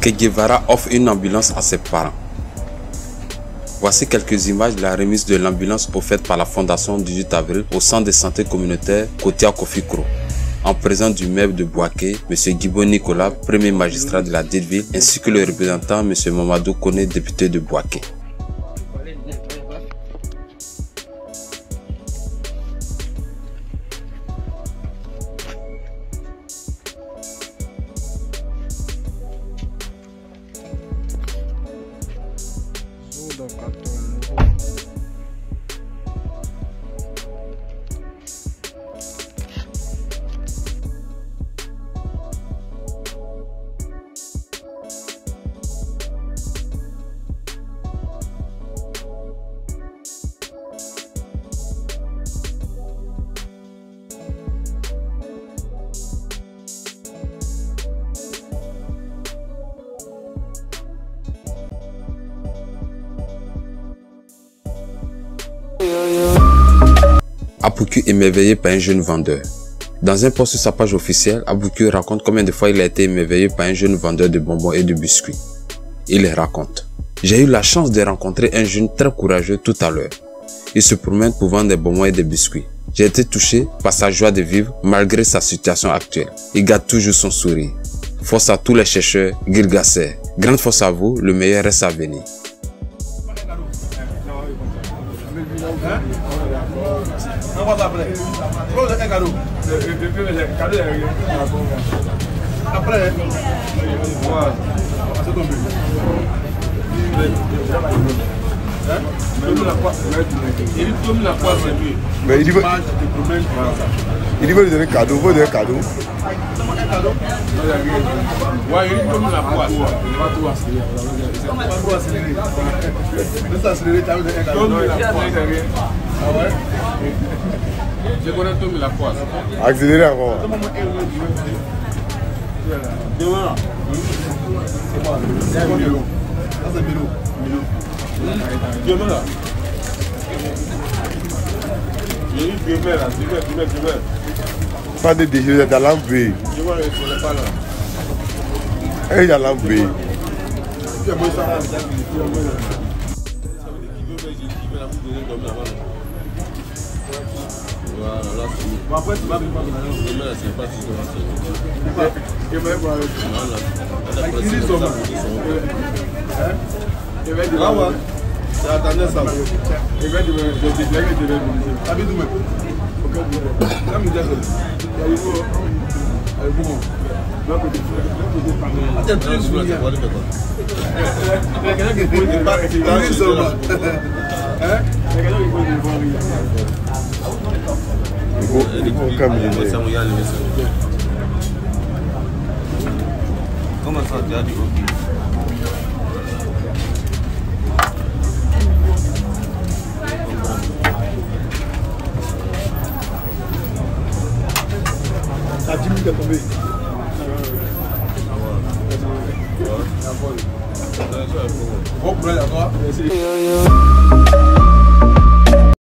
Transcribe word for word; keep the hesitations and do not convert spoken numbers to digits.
Que Guevara offre une ambulance à ses parents. Voici quelques images de la remise de l'ambulance offerte par la Fondation dix-huit avril au centre de santé communautaire Kotia Kofikro, en présence du maire de Bouaké, M. Guibo Nicolas, premier magistrat de la dite ville, ainsi que le représentant M. Mamadou Kone, député de Bouaké. Abouku émerveillé par un jeune vendeur. Dans un post sur sa page officielle, Abouku raconte combien de fois il a été émerveillé par un jeune vendeur de bonbons et de biscuits. Il raconte: j'ai eu la chance de rencontrer un jeune très courageux tout à l'heure. Il se promène pour vendre des bonbons et des biscuits. J'ai été touché par sa joie de vivre malgré sa situation actuelle. Il garde toujours son sourire. Force à tous les chercheurs, Gilgasser. Grande force à vous, le meilleur reste à venir. Après, mais il veut, il veut lui donner un cadeau, il veut lui donner un cadeau. Un cadeau? Ouais, il veut la poisse. Il va tout accélérer. Il va tout accélérer. Laisse accélérer, tu as donné un cadeau. Ah ouais? Je connais tout la poisse. Accélérer encore. C'est moi. C'est Milo. Ça c'est Milo. Milo. Là. J'ai eu deux mères là, deux mères, deux mères, deux mères. Pas de déjeuner, dans l'envie. Je vois, il ne pas là. Et il y a l'envie. C'est moi ça. Voilà, là c'est bon. Après tu vas me parler. Demain là c'est pas si c'est pas. Et même voilà. Ils sont là. Hein? Et ben là ouais. Ça attendait ça. Et ben je vais je vais dire que je vais dire. Abi demain. OK. Là me dire ça. Il faut il faut donc de attends tu es sur quoi faire quoi. Quelqu'un qui peut pas qui seulement. Hein? Quelqu'un qui peut voir rien. Comment ça tu as dit ok? Ça dix minutes à tomber. Bon, prêt à toi.